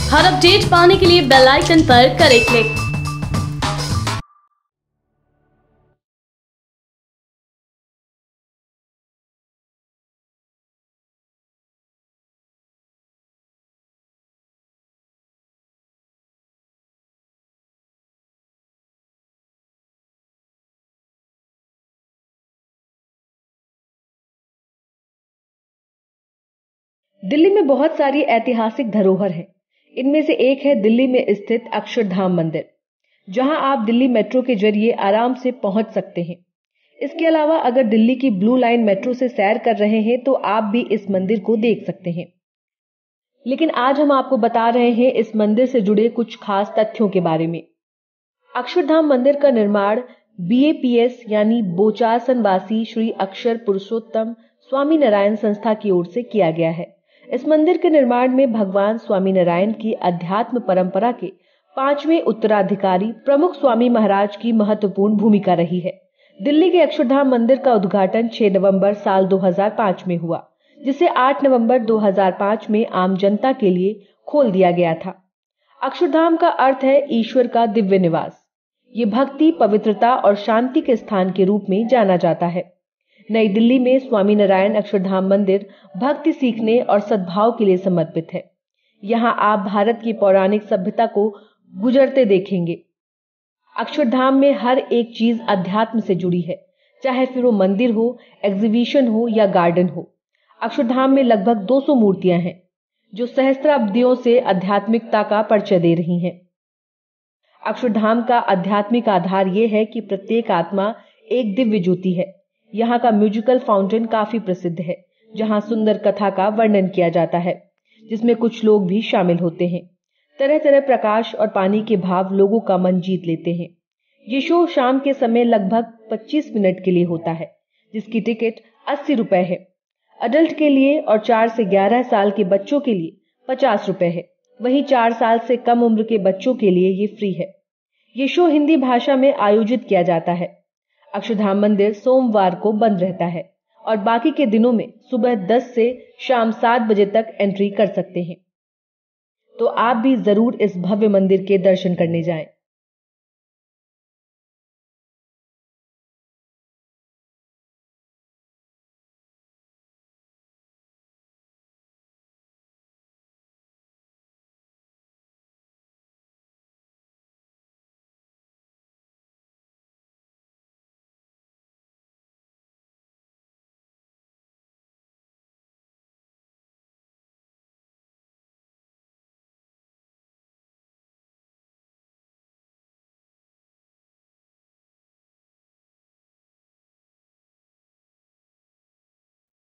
हर update पाने के लिए बेल आइकन पर करें क्लिक। दिल्ली में बहुत सारी ऐतिहासिक धरोहर हैं। इनमें से एक है दिल्ली में स्थित अक्षरधाम मंदिर, जहां आप दिल्ली मेट्रो के जरिए आराम से पहुंच सकते हैं। इसके अलावा अगर दिल्ली की ब्लू लाइन मेट्रो से सैर कर रहे हैं तो आप भी इस मंदिर को देख सकते हैं। लेकिन आज हम आपको बता रहे हैं इस मंदिर से जुड़े कुछ खास तथ्यों के बारे में। अक्षरधाम मंदिर का निर्माण BAPS यानी बोचासन वासी श्री अक्षर पुरुषोत्तम स्वामी नारायण संस्था की ओर से किया गया है। इस मंदिर के निर्माण में भगवान स्वामी नारायण की अध्यात्म परंपरा के 5वें उत्तराधिकारी प्रमुख स्वामी महाराज की महत्वपूर्ण भूमिका रही है। दिल्ली के अक्षरधाम मंदिर का उद्घाटन 6 नवंबर साल 2005 में हुआ, जिसे 8 नवंबर 2005 में आम जनता के लिए खोल दिया गया था। अक्षरधाम का अर्थ है ईश्वर का दिव्य निवास। ये भक्ति, पवित्रता और शांति के स्थान के रूप में जाना जाता है। नई दिल्ली में स्वामी नारायण अक्षरधाम मंदिर भक्ति सीखने और सद्भाव के लिए समर्पित है। यहाँ आप भारत की पौराणिक सभ्यता को गुजरते देखेंगे। अक्षरधाम में हर एक चीज अध्यात्म से जुड़ी है, चाहे फिर वो मंदिर हो, एग्जीबिशन हो या गार्डन हो। अक्षरधाम में लगभग 200 मूर्तियां हैं, जो सहस्त्राब्दियों से आध्यात्मिकता का परिचय दे रही हैं। अक्षरधाम का आध्यात्मिक आधार यह है कि प्रत्येक आत्मा एक दिव्य ज्योति है। यहाँ का म्यूजिकल फाउंटेन काफी प्रसिद्ध है, जहाँ सुंदर कथा का वर्णन किया जाता है, जिसमें कुछ लोग भी शामिल होते हैं। तरह तरह प्रकाश और पानी के भाव लोगों का मन जीत लेते हैं। ये शो शाम के समय लगभग 25 मिनट के लिए होता है, जिसकी टिकट 80 रुपए है। अडल्ट के लिए और 4 से 11 साल के बच्चों के लिए 50 रुपए है। वहीं 4 साल से कम उम्र के बच्चों के लिए ये फ्री है। ये शो हिंदी भाषा में आयोजित किया जाता है। अक्षरधाम मंदिर सोमवार को बंद रहता है और बाकी के दिनों में सुबह 10 से शाम 7 बजे तक एंट्री कर सकते हैं। तो आप भी जरूर इस भव्य मंदिर के दर्शन करने जाएं।